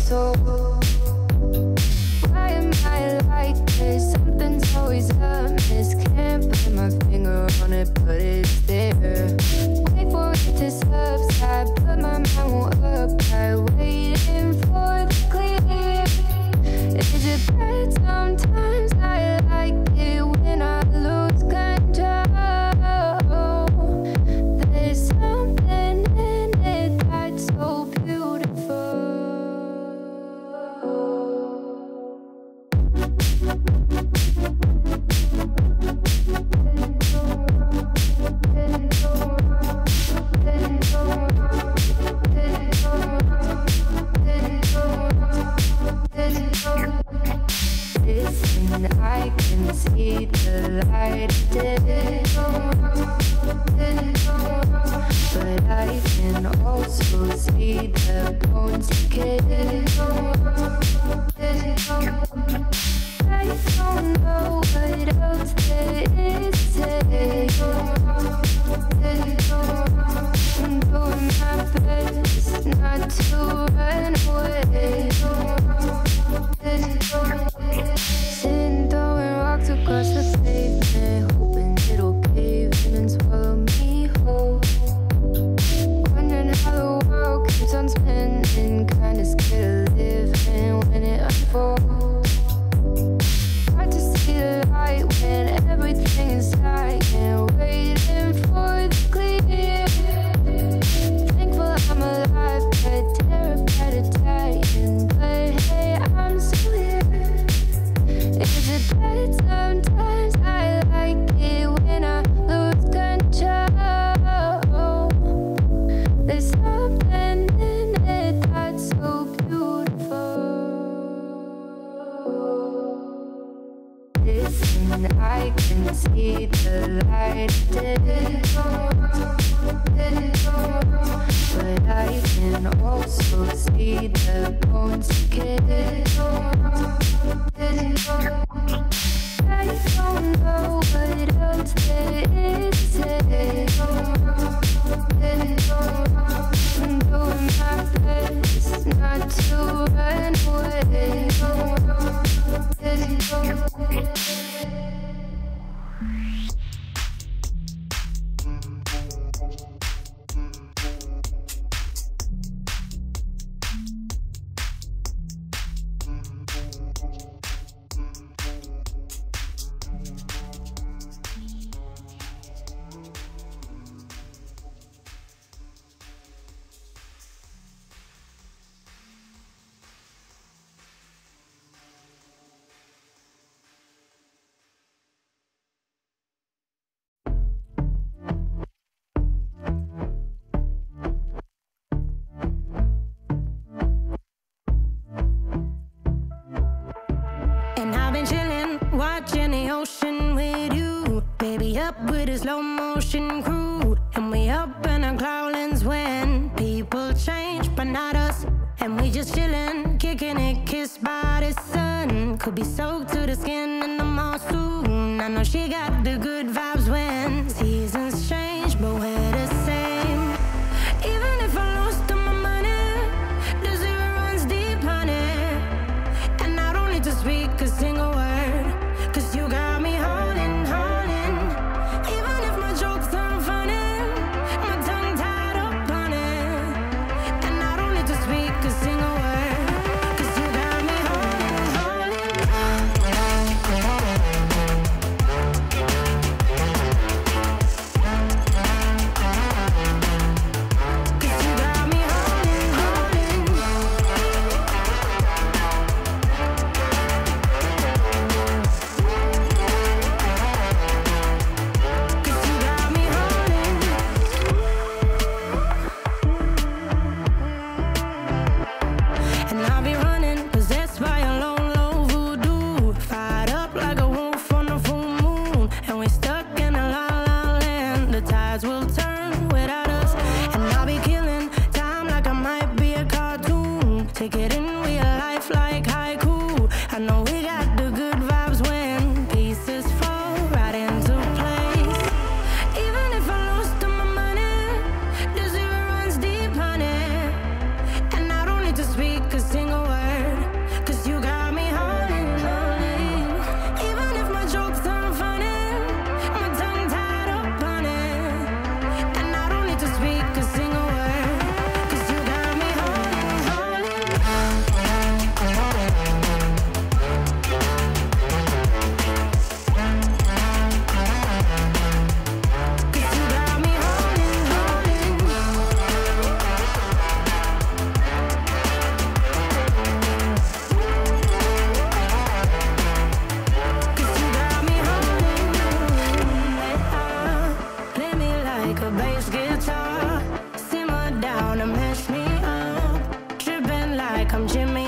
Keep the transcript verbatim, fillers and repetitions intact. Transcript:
soul. Why am I like this? Something's always amiss. Can't put my finger on it, but it's there. Wait for it to subside, but my mind won't apply. Waiting for the clear. Is it bad? Sometimes I like it when I lose control. There's something in it that's so beautiful. Listen, I can see the light of day, but I can also see the bones decay. I don't know what else there is to say. I'm doing my best not to run away. Sitting throwing rocks across the pavement, hoping it'll cave in and swallow me whole. Wondering how the world keeps on spinning, kinda scared of living when it unfolds. Hard to see the light when everything is dying, waiting for the clear. Thankful I'm alive, but terrified of dying. But hey, I'm still here. Is it bad? Sometimes I like it when I lose control. There's something in it that's so beautiful. Listen, I can see the light of day, but I can also see the bones decay. I don't know what else there is to say. I'm doing my best not to run away. Watching the ocean with you, baby, up with a slow motion crew. And we up in our clouds when people change, but not us. And we just chillin', kicking it, kissed by the sun. Could be soaked to the skin in the mall soon. I know she got the good vibes when seasons change, but we're the same. Even if I lost all my money, the zero runs deep, honey. And I don't need to speak a single word, 'cause you got me holding, holding. Even if my jokes aren't funny, my tongue tied up on it. And I don't need to speak a single word, 'cause you got me holding, holding. speak a single word. like I'm Jimmy